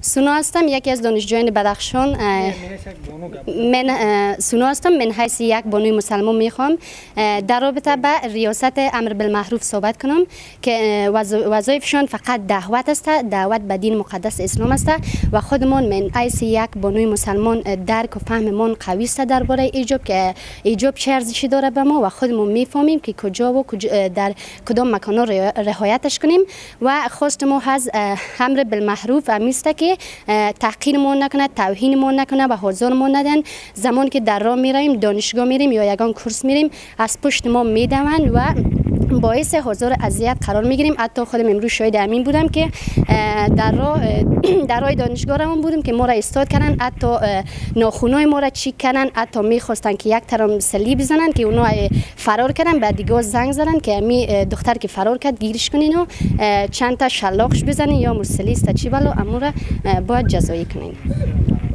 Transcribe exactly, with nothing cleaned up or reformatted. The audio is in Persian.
سونا هستم، یکی از دانشجویان بدخشان. من سونا هستم، من حیث یک بانوی مسلمان میخوام در رابطه به ریاست امر بالمعروف صحبت کنم که وظایفشان فقط دعوت است، دعوت به دین مقدس اسلام است و خودمون من حیث یک بانوی مسلمان درک و فهممون قوی است درباره حجاب که حجاب چه ارزشی داره به ما و خودمون میفهمیم که کجا و کجا در کدام مکانا رعایتش کنیم و خواست ما از امر بالمعروف همیست که تحقیرمون نکنه، توهینمون نکنه و حضورمون ندن. زمان که در راه میریم، دانشگاه میریم یا یگان کورس میریم، از پشت ما میدون و باعث حضور اذیت قرار میگیریم. حتی خودم امروز شاهد همین بودم که در راه در راه دانشگاه روان بودم که ما را استاد کردن، حتی ناخونای ما را چیک کردن، حتی میخواستن که یک ترم سلی بزنن که اونا فرار کردن. بعد دیگه زنگ زدن که می دختر که فرار کرد گیرش کنین و چند تا شلاقش بزنین یا مرسلی است چی بالا امور باید جزایی کنین.